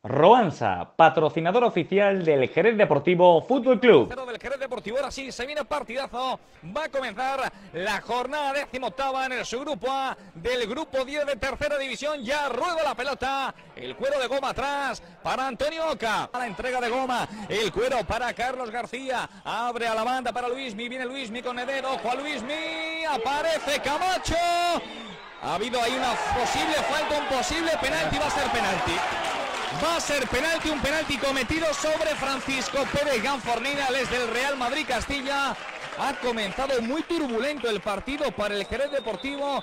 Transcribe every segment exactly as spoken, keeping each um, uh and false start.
Roansa, patrocinador oficial del Jerez Deportivo Fútbol Club. Del Jerez Deportivo, ahora sí, se viene partidazo. Va a comenzar la jornada decimoctava en el subgrupo A del grupo diez de tercera división. Ya rueda la pelota, el cuero de goma atrás para Antonio Oca. La entrega de goma, el cuero para Carlos García. Abre a la banda para Luismi, viene Luismi con Eder. Ojo a Luismi, aparece Camacho. Ha habido ahí una posible falta, un posible penalti, va a ser penalti. Va a ser penalti, un penalti cometido sobre Francisco Pérez Ganfornina, es del Real Madrid Castilla. Ha comenzado muy turbulento el partido para el Jerez Deportivo.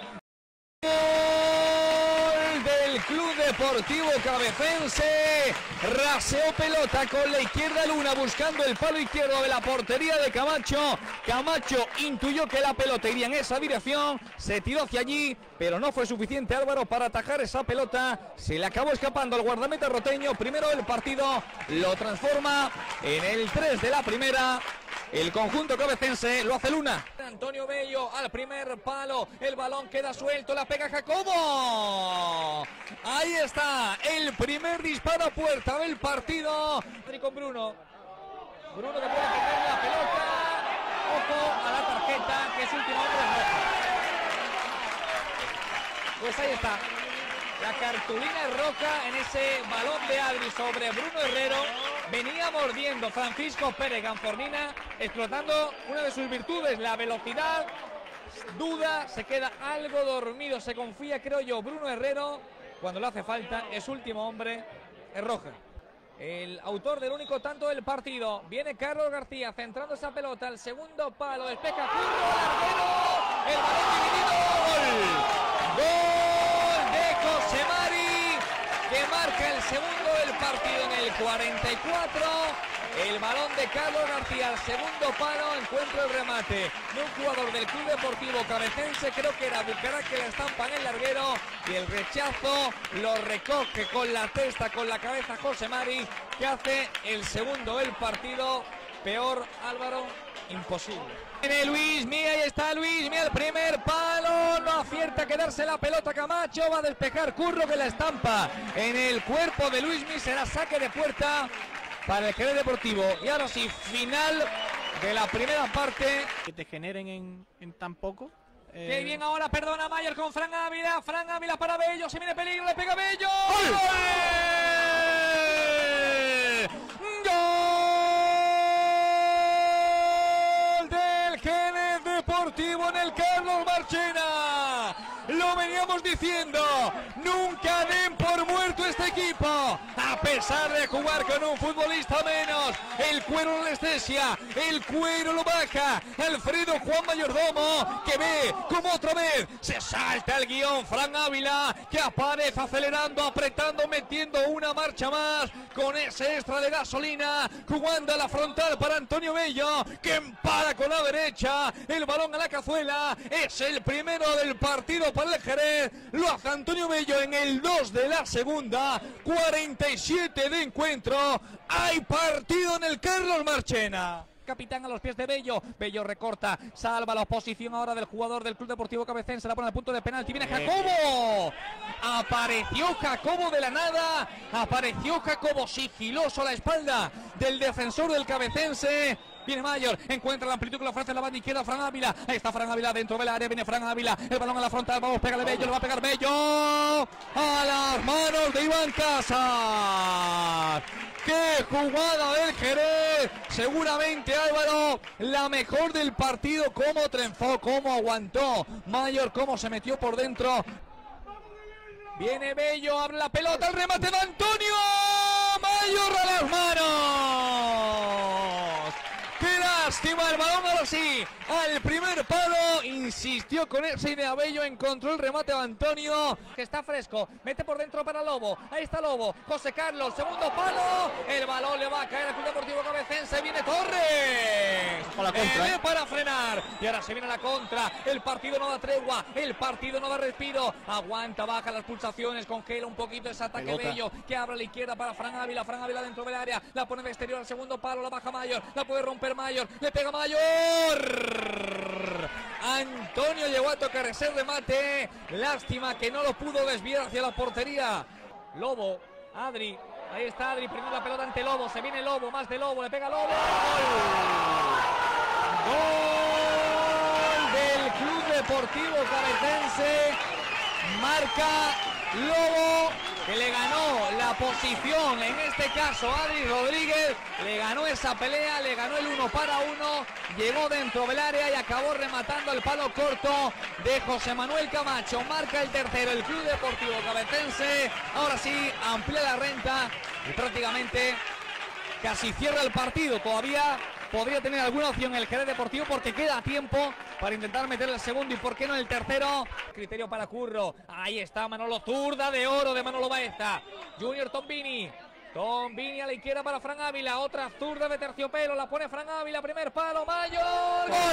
Gol del Club Deportivo Cabecense. Raseó pelota con la izquierda Luna buscando el palo izquierdo de la portería de Camacho. Camacho intuyó que la pelota iría en esa dirección, se tiró hacia allí, pero no fue suficiente Álvaro para atajar esa pelota. Se le acabó escapando al guardameta roteño. Primero el partido lo transforma en el tres de la primera. El conjunto cabecense lo hace Luna. Antonio Bello al primer palo. El balón queda suelto. La pega Jacobo. Ahí está. El primer disparo a puerta del partido. Y con Bruno. Bruno que puede pegar la pelota. Ojo a la tarjeta, que es último hombre roja. Pues ahí está. La cartulina roja en ese balón de Adri sobre Bruno Herrero. Venía mordiendo Francisco Pérez Ganfornina, explotando una de sus virtudes, la velocidad. Duda, se queda algo dormido, se confía, creo yo, Bruno Herrero. Cuando le hace falta, es último hombre, es roja. El autor del único tanto del partido. Viene Carlos García centrando esa pelota al segundo palo. Despeja Curro, larguero. El balón dividido. Gol. Gol de Cosemari, que marca el segundo del partido en el cuarenta y cuatro. El balón de Carlos García al segundo palo, encuentra el remate de un jugador del Club Deportivo Cabecense, creo que era Bucarak, que la estampa en el larguero, y el rechazo lo recoge con la testa, con la cabeza José Mari, que hace el segundo del partido. Peor, Álvaro, imposible. Viene Luis Mía, ahí está Luis Mía, el primer palo, no acierta a quedarse la pelota Camacho, va a despejar Curro, que la estampa en el cuerpo de Luis Mía, será saque de puerta para el Jerez Deportivo. Y ahora sí, final de la primera parte. Que te generen en, en tan poco. Eh... Qué bien ahora, perdona Mayer con Fran Ávila. Fran Ávila para Bello, se viene peligro, le pega Bello. ¡Gol! ¡Gol! Del Jerez Deportivo en el Carlos Marchena. Lo veníamos diciendo, nunca den por muerto este equipo, a pesar de jugar con un futbolista menos. El cuero lo anestesia, el cuero lo baja Alfredo Juan Mayordomo, que ve como otra vez se salta el guión. Fran Ávila, que aparece acelerando, apretando, metiendo una marcha más con ese extra de gasolina, jugando a la frontal para Antonio Bello, que empara con la derecha, el balón a la cazuela. Es el primero del partido para el Jerez, lo hace Antonio Bello en el dos de la segunda, cuarenta y siete de encuentro. Hay partido en el Carlos Marchena. Capitán a los pies de Bello, Bello recorta, salva la oposición ahora del jugador del Club Deportivo Cabecense, la pone al punto de penalti, viene Jacobo, apareció Jacobo de la nada, apareció Jacobo sigiloso a la espalda del defensor del Cabecense. Viene Mayor, encuentra la amplitud que le ofrece la banda izquierda Fran Ávila. Ahí está Fran Ávila dentro del área, viene Fran Ávila, el balón a la frontal, vamos, pégale Bello, le va a pegar Bello a las manos de Iván Casas. ¡Qué jugada del Jerez! Seguramente, Álvaro, la mejor del partido. Cómo triunfó, cómo aguantó Mayor, cómo se metió por dentro. Viene Bello, abre la pelota, el remate de Antonio Mayor a las manos. ¡Qué lástima! El balón ahora sí, al primer palo, insistió con esa idea Bello, encontró el remate de Antonio, que está fresco, mete por dentro para Lobo, ahí está Lobo, José Carlos, segundo palo, el balón le va a caer al Club Deportivo Cabecense, viene Torres, para, la contra, eh, para frenar, y ahora se viene la contra, el partido no da tregua, el partido no da respiro, aguanta, baja las pulsaciones, congela un poquito ese ataque Pelota. Bello, que abre a la izquierda para Fran Ávila, Fran Ávila dentro del área, la pone de exterior al segundo palo, la baja Mayor, la puede romper Mayor, le pega Mayor. Antonio llegó a tocar ese remate, lástima que no lo pudo desviar hacia la portería. Lobo, Adri, Ahí está Adri, primero la pelota ante Lobo, se viene Lobo, más de Lobo, le pega Lobo. ¡Gol! ¡Gol del Club Deportivo Cabecense! Marca Lobo, que le ganó la posición, en este caso Adri Rodríguez, le ganó esa pelea, le ganó el uno para uno, llegó dentro del área y acabó rematando el palo corto de José Manuel Camacho. Marca el tercero el Club Deportivo Cabecense, ahora sí amplía la renta y prácticamente casi cierra el partido. Todavía podría tener alguna opción el Jerez Deportivo porque queda tiempo para intentar meter el segundo y por qué no el tercero. Criterio para Curro, ahí está Manolo, zurda de oro de Manolo Baeza. Junior Tombini, Tombini a la izquierda para Fran Ávila, otra zurda de terciopelo, la pone Fran Ávila, primer palo, Mayor. ¡Gol!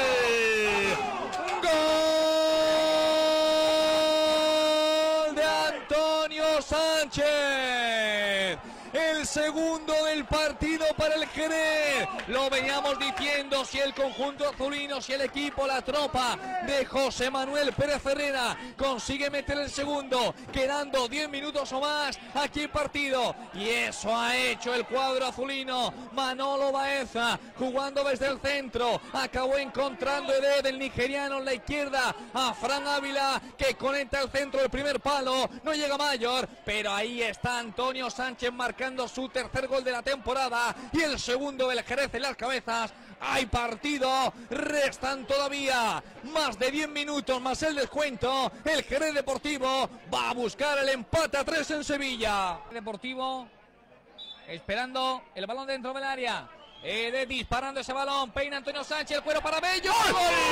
¡Gol de Antonio Sánchez! El segundo del partido para el Jerez. Lo veníamos diciendo, si el conjunto azulino, si el equipo, la tropa de José Manuel Pérez Herrera consigue meter el segundo, quedando diez minutos o más aquí el partido. Y eso ha hecho el cuadro azulino. Manolo Baeza jugando desde el centro, acabó encontrando Ede del nigeriano en la izquierda a Fran Ávila, que conecta el centro del primer palo. No llega Mayor, pero ahí está Antonio Sánchez marcando su tercer gol de la temporada y el segundo del Jerez en las cabezas. Hay partido, restan todavía más de diez minutos más el descuento. El Jerez Deportivo va a buscar el empate a tres en Sevilla. Deportivo esperando el balón dentro del área. Ede disparando ese balón, peina Antonio Sánchez, el cuero para Bello. ¡Gol!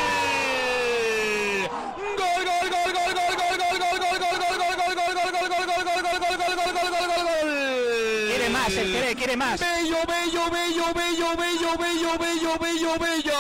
¡Gol, gol, gol, gol, gol, gol, gol, gol, gol, gol, gol, gol, gol, gol, gol, gol, gol, gol, gol, Quiere más, el Jerez quiere más. Bello, bello, bello, bello, bello, bello, bello, bello, bello.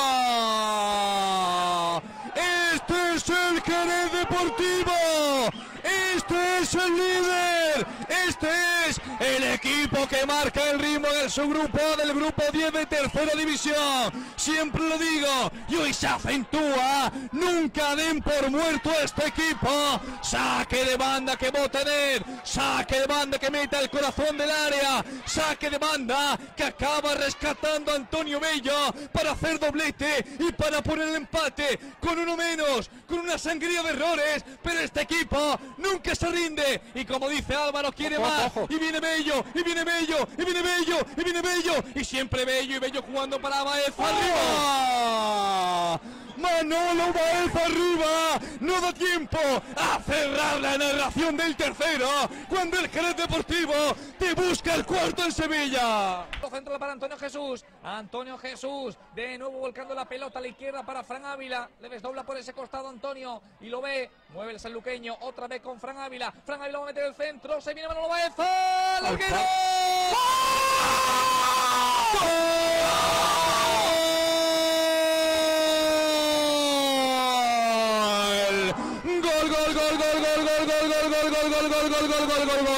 Este es el Jerez Deportivo. Este es el líder. Este es el equipo que marca el ritmo del subgrupo del grupo diez de tercera división. Siempre lo digo y hoy se acentúa. Nunca den por muerto a este equipo. Saque de banda que va a tener. Saque de banda que meta el corazón del área. Saque de banda que acaba rescatando a Antonio Bello para hacer doblete y para poner el empate con uno menos, con una sangría de errores. Pero este equipo nunca se rinde y como dice Álvaro, quiere ojo, más. ojo. Y viene Bello, y viene Bello, y viene Bello, y viene Bello, y siempre Bello y Bello jugando para Baeza. ¡Oh! ¡Arriba! Manolo Baeza arriba, no da tiempo a cerrar la narración del tercero cuando el Jerez Deportivo te busca el cuarto en Sevilla. Centro para Antonio Jesús, Antonio Jesús de nuevo volcando la pelota a la izquierda para Fran Ávila, le desdobla por ese costado Antonio y lo ve, mueve el sanluqueño otra vez con Fran Ávila, Fran Ávila va a meter el centro, se viene Manolo Baeza, larguero. Gol, gol, gol, gol, gol, gol, gol, gol, gol, gol, gol, gol, gol, gol, gol, gol, gol.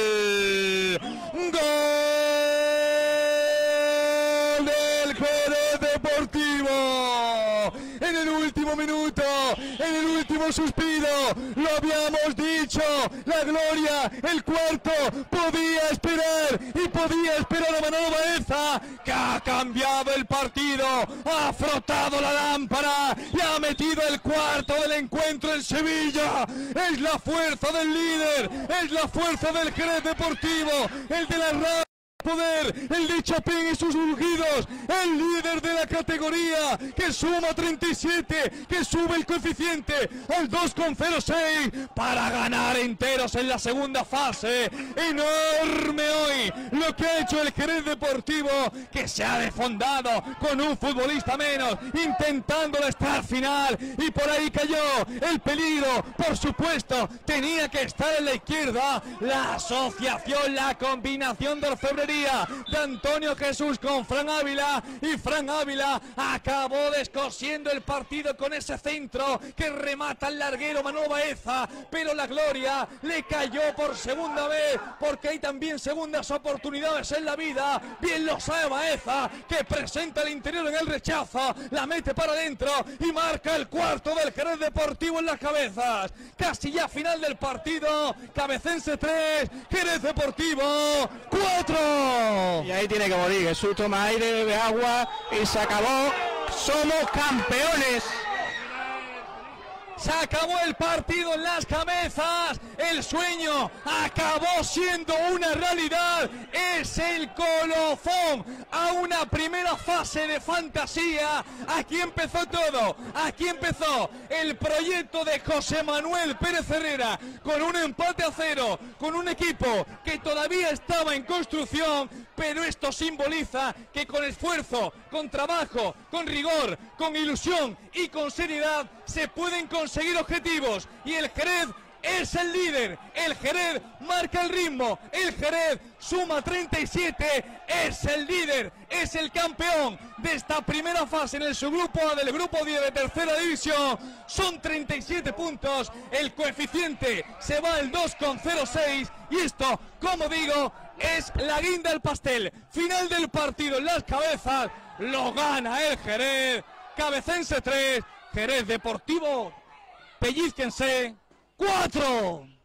Gol del Jerez Deportivo. En el último minuto, en el último suspiro, lo habíamos dicho, la gloria, el cuarto, podía esperar y podía esperar a Manolo Baeza, que ha cambiado el partido, ha frotado la lámpara y ha metido el cuarto del encuentro en Sevilla. Es la fuerza del líder, es la fuerza del Jerez Deportivo, el de la radio. Poder, el de Chapín y sus ungidos, el líder de la categoría que suma treinta y siete, que sube el coeficiente al dos coma cero seis para ganar enteros en la segunda fase. Enorme hoy lo que ha hecho el Jerez Deportivo, que se ha desfondado con un futbolista menos, intentando estar final y por ahí cayó el peligro. Por supuesto, tenía que estar en la izquierda la asociación, la combinación de orfebrería valentía de Antonio Jesús con Fran Ávila, y Fran Ávila acabó descosiendo el partido con ese centro que remata el larguero Manuel Baeza, pero la gloria le cayó por segunda vez, porque hay también segundas oportunidades en la vida. Bien lo sabe Baeza, que presenta el interior en el rechazo, la mete para adentro y marca el cuarto del Jerez Deportivo en las cabezas. Casi ya final del partido, Cabecense tres, Jerez Deportivo cuatro. Y ahí tiene que morir Jesús, toma aire, bebe agua y se acabó. Somos campeones. Se acabó el partido en las cabezas, el sueño acabó siendo una realidad, es el colofón a una primera fase de fantasía. Aquí empezó todo, aquí empezó el proyecto de José Manuel Pérez Herrera, con un empate a cero, con un equipo que todavía estaba en construcción, pero esto simboliza que con esfuerzo, con trabajo, con rigor, con ilusión y con seriedad se pueden conseguir objetivos, y el Jerez es el líder, el Jerez marca el ritmo, el Jerez suma treinta y siete, es el líder, es el campeón de esta primera fase en el subgrupo A del grupo diez de tercera división. Son treinta y siete puntos, el coeficiente se va al dos coma cero seis, y esto, como digo, es la guinda del pastel. Final del partido en las cabezas, lo gana el Jerez. Cabecense tres, Jerez Deportivo, pellizquense cuatro.